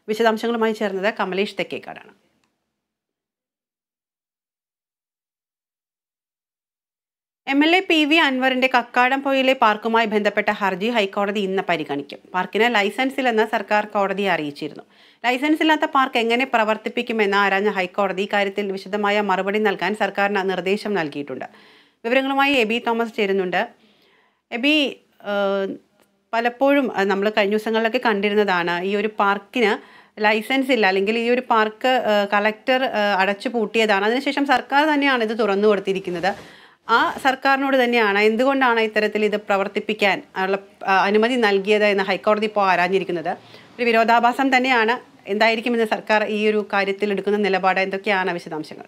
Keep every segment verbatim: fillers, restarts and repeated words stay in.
വിശദാംശങ്ങളുമായി ചേർന്നത് കമലേഷ് തെക്കേക്കാടാണ്. M L A P V അൻവറിന്റെ കക്കാടംപൊയിലെ പാർക്കുമായി ബന്ധപ്പെട്ട ഹർജി ഹൈക്കോടതി ഇന്ന് പരിഗണിക്കും. പാർക്കിന് ലൈസൻസ് ഇല്ലെന്ന് സർക്കാർ കോടതിയെ അറിയിച്ചിരുന്നു. ലൈസൻസ് ഇല്ലാത്ത പാർക്ക് എങ്ങനെ പ്രവർത്തിപ്പിക്കുമെന്ന് ആരാഞ്ഞ ഹൈക്കോടതി ഇക്കാര്യത്തിൽ വിശദമായ മറുപടി നൽകാൻ സർക്കാരിന് നിർദ്ദേശം നൽകിയിട്ടുണ്ട്. വിവരങ്ങളുമായി എബി തോമസ് ചേരുന്നുണ്ട്. എബി, പലപ്പോഴും നമ്മൾ കഴിഞ്ഞ ദിവസങ്ങളിലൊക്കെ കണ്ടിരുന്നതാണ് ഈ ഒരു പാർക്കിന് ലൈസൻസ് ഇല്ല, അല്ലെങ്കിൽ ഈ ഒരു പാർക്ക് കളക്ടർ അടച്ചു പൂട്ടിയതാണ്. അതിനുശേഷം സർക്കാർ തന്നെയാണ് ഇത് തുറന്നു കൊടുത്തിരിക്കുന്നത്. ആ സർക്കാരിനോട് തന്നെയാണ് എന്തുകൊണ്ടാണ് ഇത്തരത്തിൽ ഇത് പ്രവർത്തിപ്പിക്കാൻ ഉള്ള അനുമതി നൽകിയത് എന്ന് ഹൈക്കോടതി ഇപ്പോൾ ആരാഞ്ഞിരിക്കുന്നത്. ഒരു വിരോധാഭാസം തന്നെയാണ്. എന്തായിരിക്കും ഇന്ന് സർക്കാർ ഈ ഒരു കാര്യത്തിൽ എടുക്കുന്ന നിലപാട്? എന്തൊക്കെയാണ് വിശദാംശങ്ങൾ?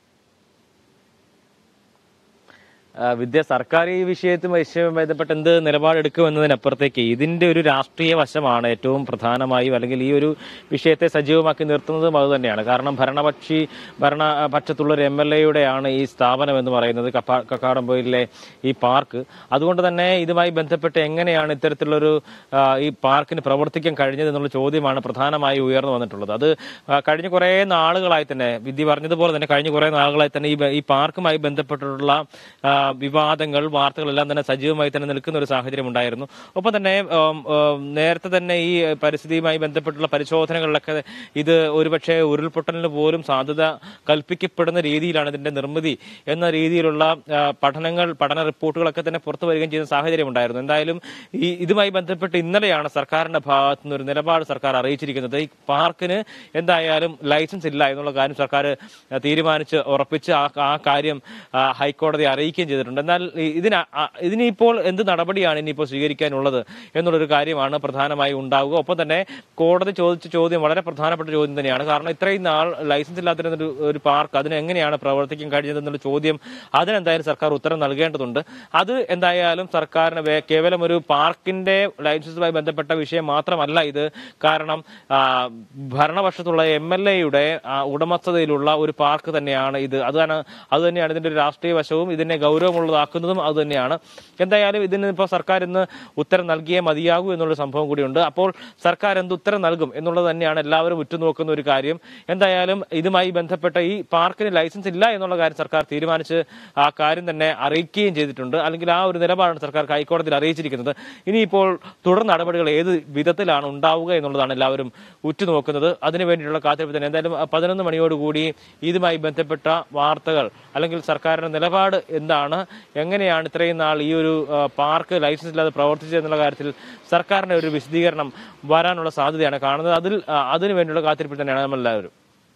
വിദ്യ സർക്കാർ ഈ വിഷയത്തുമായി ബന്ധപ്പെട്ട് എന്ത് നിലപാടെടുക്കുമെന്നതിനപ്പുറത്തേക്ക് ഇതിന്റെ ഒരു രാഷ്ട്രീയ വശമാണ് ഏറ്റവും പ്രധാനമായും, അല്ലെങ്കിൽ ഈ ഒരു വിഷയത്തെ സജീവമാക്കി നിർത്തുന്നതും അത് തന്നെയാണ്. കാരണം ഭരണപക്ഷി ഭരണപക്ഷത്തുള്ള ഒരു എം എൽ എയുടെയാണ് ഈ സ്ഥാപനം എന്ന് പറയുന്നത്, കക്കാടംപൊയിലെ ഈ പാർക്ക്. അതുകൊണ്ട് തന്നെ ഇതുമായി ബന്ധപ്പെട്ട് എങ്ങനെയാണ് ഇത്തരത്തിലുള്ളൊരു ഈ പാർക്കിന് പ്രവർത്തിക്കാൻ കഴിഞ്ഞത് എന്നുള്ള ചോദ്യമാണ് പ്രധാനമായി ഉയർന്നു വന്നിട്ടുള്ളത്. അത് കഴിഞ്ഞ കുറേ നാളുകളായി തന്നെ, വിദ്യ പറഞ്ഞതുപോലെ തന്നെ കഴിഞ്ഞ കുറേ നാളുകളായി തന്നെ ഈ പാർക്കുമായി ബന്ധപ്പെട്ടിട്ടുള്ള വിവാദങ്ങൾ, വാർത്തകളെല്ലാം തന്നെ സജീവമായി തന്നെ നിൽക്കുന്ന ഒരു സാഹചര്യം ഉണ്ടായിരുന്നു. ഒപ്പം തന്നെ നേരത്തെ തന്നെ ഈ പരിസ്ഥിതിയുമായി ബന്ധപ്പെട്ടുള്ള പരിശോധനകളിലൊക്കെ ഇത് ഒരുപക്ഷെ ഉരുൾപൊട്ടലിന് പോലും സാധ്യത കൽപ്പിക്കപ്പെടുന്ന രീതിയിലാണ് ഇതിന്റെ നിർമ്മിതി എന്ന രീതിയിലുള്ള പഠനങ്ങൾ പഠന റിപ്പോർട്ടുകളൊക്കെ തന്നെ പുറത്തു വരികയും ചെയ്യുന്ന സാഹചര്യം ഉണ്ടായിരുന്നു. എന്തായാലും ഈ ഇതുമായി ബന്ധപ്പെട്ട് ഇന്നലെയാണ് സർക്കാരിന്റെ ഭാഗത്തു നിന്ന് ഒരു നിലപാട് സർക്കാർ അറിയിച്ചിരിക്കുന്നത്. ഈ പാർക്കിന് എന്തായാലും ലൈസൻസ് ഇല്ല എന്നുള്ള കാര്യം സർക്കാർ തീരുമാനിച്ച് ഉറപ്പിച്ച് ആ കാര്യം ഹൈക്കോടതി അറിയിക്കുകയും ചെയ്തിട്ടുണ്ട്. എന്നാൽ ഇതിന് ഇതിനിപ്പോൾ എന്ത് നടപടിയാണ് ഇനിയിപ്പോൾ സ്വീകരിക്കാനുള്ളത് എന്നുള്ളൊരു കാര്യമാണ് പ്രധാനമായി ഉണ്ടാവുക. ഒപ്പം തന്നെ കോടതി ചോദിച്ച ചോദ്യം വളരെ പ്രധാനപ്പെട്ട ചോദ്യം തന്നെയാണ്. കാരണം ഇത്രയും നാൾ ലൈസൻസ് ഇല്ലാത്ത ഒരു പാർക്ക് അതിന് എങ്ങനെയാണ് പ്രവർത്തിക്കാൻ കഴിഞ്ഞത് എന്നുള്ള ചോദ്യം, അതിനെന്തായാലും സർക്കാർ ഉത്തരം നൽകേണ്ടതുണ്ട്. അത് എന്തായാലും സർക്കാരിന് കേവലം ഒരു പാർക്കിന്റെ ലൈസൻസുമായി ബന്ധപ്പെട്ട വിഷയം മാത്രമല്ല ഇത്. കാരണം ഭരണപക്ഷത്തുള്ള എം എൽ എയുടെ ഉടമസ്ഥതയിലുള്ള ഒരു പാർക്ക് തന്നെയാണ് ഇത്. അതാണ് അത് തന്നെയാണ് ഇതിന്റെ ഒരു രാഷ്ട്രീയ വശവും ഇതിനെ ഗൗരവമുള്ളതാക്കുന്നതും അത് തന്നെയാണ്. എന്തായാലും ഇതിന് ഇപ്പോൾ സർക്കാർ ഇന്ന് ഉത്തരം നൽകിയേ മതിയാകൂ എന്നുള്ള സംഭവം കൂടിയുണ്ട്. അപ്പോൾ സർക്കാർ എന്ത് ഉത്തരം നൽകും എന്നുള്ളത് തന്നെയാണ് എല്ലാവരും ഉറ്റുനോക്കുന്ന ഒരു കാര്യം. എന്തായാലും ഇതുമായി ബന്ധപ്പെട്ട ഈ പാർക്കിന് ലൈസൻസ് ഇല്ല എന്നുള്ള കാര്യം സർക്കാർ തീരുമാനിച്ച് ആ കാര്യം തന്നെ അറിയിക്കുകയും ചെയ്തിട്ടുണ്ട്. അല്ലെങ്കിൽ ആ ഒരു നിലപാടാണ് സർക്കാർ ഹൈക്കോടതിയിൽ അറിയിച്ചിരിക്കുന്നത്. ഇനിയിപ്പോൾ തുടർ നടപടികൾ ഏത് വിധത്തിലാണ് ഉണ്ടാവുക എന്നുള്ളതാണ് എല്ലാവരും ഉറ്റുനോക്കുന്നത്. അതിനു വേണ്ടിയിട്ടുള്ള കാത്തിരിപ്പ് തന്നെ. എന്തായാലും പതിനൊന്ന് മണിയോടുകൂടി ഇതുമായി ബന്ധപ്പെട്ട വാർത്തകൾ അല്ലെങ്കിൽ സർക്കാരിന്റെ നിലപാട് എന്താണ്, എങ്ങനെയാണ് ഇത്രയും നാൾ ഈ ഒരു പാർക്ക് ലൈസൻസ് ഇല്ലാതെ പ്രവർത്തിച്ചത് എന്നുള്ള കാര്യത്തിൽ സർക്കാരിന്റെ ഒരു വിശദീകരണം വരാനുള്ള സാധ്യതയാണ് കാണുന്നത്. അതിൽ അതിനു വേണ്ടിയുള്ള കാത്തിരിപ്പിൽ തന്നെയാണ് നമ്മളെല്ലാവരും.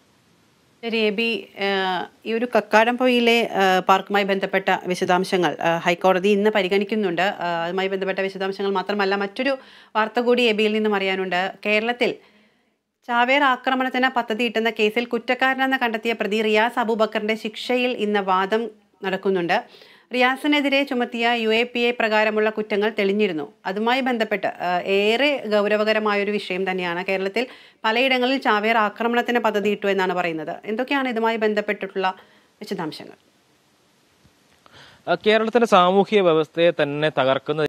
ശരി എബി, ഈ ഒരു കക്കാടംപൊയിലെ പാർക്കുമായി ബന്ധപ്പെട്ട വിശദാംശങ്ങൾ ഹൈക്കോടതി ഇന്ന് പരിഗണിക്കുന്നുണ്ട്. അതുമായി ബന്ധപ്പെട്ട വിശദാംശങ്ങൾ മാത്രമല്ല, മറ്റൊരു വാർത്ത കൂടി എബിയിൽ നിന്നും അറിയാനുണ്ട്. കേരളത്തിൽ ചാവേർ ആക്രമണത്തിന് പദ്ധതിയിട്ടെന്ന കേസിൽ കുറ്റക്കാരനെന്ന് കണ്ടെത്തിയ പ്രതി റിയാസ് അബൂബക്കറിന്റെ ശിക്ഷയിൽ ഇന്ന് വാദം നടക്കുന്നുണ്ട്. റിയാസിനെതിരെ ചുമത്തിയ യു എ പി എ പ്രകാരമുള്ള കുറ്റങ്ങൾ തെളിഞ്ഞിരുന്നു. അതുമായി ബന്ധപ്പെട്ട് ഏറെ ഗൗരവകരമായൊരു വിഷയം തന്നെയാണ്. കേരളത്തിൽ പലയിടങ്ങളിൽ ചാവേർ ആക്രമണത്തിന് പദ്ധതിയിട്ടു എന്നാണ് പറയുന്നത്. എന്തൊക്കെയാണ് ഇതുമായി ബന്ധപ്പെട്ടിട്ടുള്ള വിശദാംശങ്ങൾ? കേരളത്തിലെ സാമൂഹ്യ വ്യവസ്ഥയെ തന്നെ തകർക്കുന്ന